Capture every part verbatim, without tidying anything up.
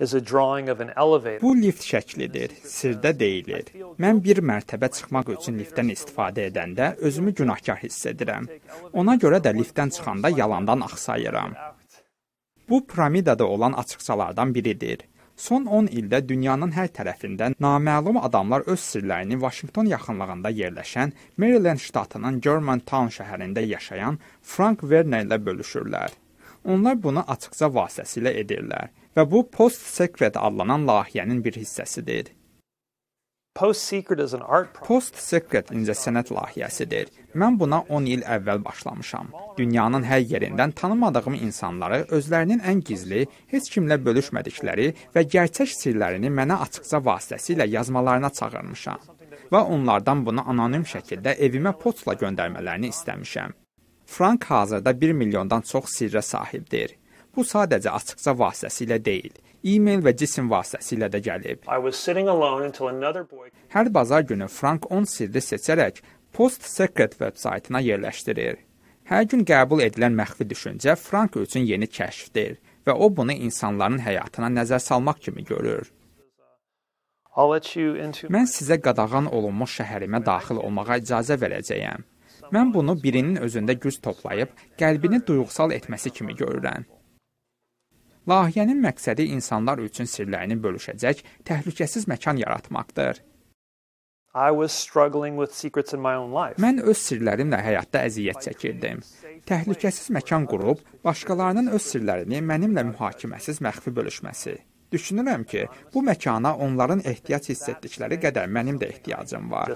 is a drawing of an elevator. Bu lift şəklidir, sirdə deyilir. Mən bir mərtəbə çıxmaq üçün liftdən istifadə edəndə özümü günahkar hiss edirəm. Ona görə də liftdən çıxanda yalandan axsayıram. Bu piramidada olan açıqçalardan biridir. Son on ildə dünyanın hər tərəfində naməlum adamlar öz sirlərini Vaşinqton yaxınlığında yerləşən Maryland ştatının Germantown şəhərində yaşayan Frank Werner ilə bölüşürlər. Onlar bunu açıqca vasitəsilə edirlər və bu Post Secret adlanan layihənin bir hissəsidir. Post Secret is an art project. Post Secret incəsənət layihəsidir. Mən buna on il əvvəl başlamışam. Dünyanın hər yerindən tanımadığım insanları özlərinin ən gizli, heç kimlə bölüşmədikləri və gerçək sirlərini mənə açıqca vasitəsilə yazmalarına çağırmışam və onlardan bunu anonim şəkildə evimə poçtla göndərmələrini istəmişəm. Frank hazırda bir milyondan çox sirrə sahibdir. Bu sadəcə açıqca vasitəsilə deyil, e-mail və cisim vasitəsilə də gəlib. Hər bazar günü Frank on sirri seçərək Post Secret veb-saytına yerləşdirir. Hər gün qəbul edilən məxfi düşüncə Frank üçün yeni kəşfdir və o bunu insanların həyatına nəzər salmaq kimi görür. Mən sizə qadağan olunmuş şəhərimə daxil olmağa icazə verəcəyəm. Mən bunu birinin özündə güc toplayıb, qəlbini duyğusal etməsi kimi görürəm. Layihənin məqsədi insanlar üçün sirlərini bölüşəcək, təhlükəsiz məkan yaratmaqdır. Mən öz sirlərimlə həyatda əziyyət çəkirdim. Təhlükəsiz məkan qurub, başqalarının öz sirlərini mənimlə mühakiməsiz məxfi bölüşməsi. Düşünürəm ki, bu məkana onların ehtiyac hiss etdikləri qədər mənim də ehtiyacım var.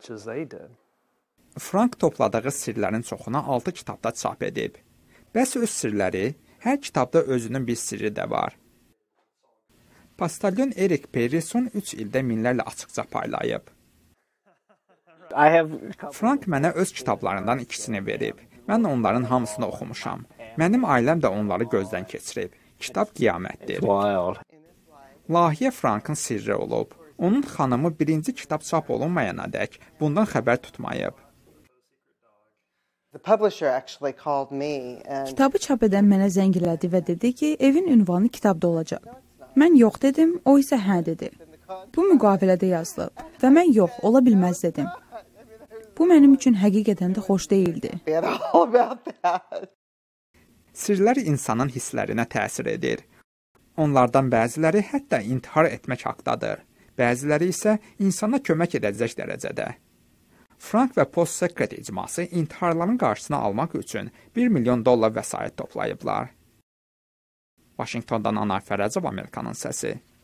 Frank topladığı sirlərin çoxunu altı kitabda çap edib. Bəs öz sirləri, hər kitabda özünün bir sirri də var. Pastalyon Erik Perry son üç ildə minlərlə açıqca paylayıb. Frank mənə öz kitablarından ikisini verib. Mən onların hamısını oxumuşam. Mənim ailəm də onları gözdən keçirib. Kitab qiyamətdir. Layihə Frankın sirri olub. Onun xanımı birinci kitab çap olunmayana dək bundan xəbər tutmayıb. Kitabı çap edən mənə zəng elədi və dedi ki, evin ünvanı kitabda olacaq. Mən yox dedim, o isə hə dedi. Bu müqavilədə yazılıb və mən yox, ola bilməz dedim. Bu mənim üçün həqiqətən də xoş deyildi. Sirlər insanın hisslərinə təsir edir. Onlardan bəziləri hətta intihar etmək haqdadır. Bəziləri isə insana kömək edəcək dərəcədə. Frank və Post Secret icması intiharların qarşısını almaq üçün bir milyon dollar vəsait toplayıblar. Vaşinqtondan Anar Fərəcov, Amerikanın səsi.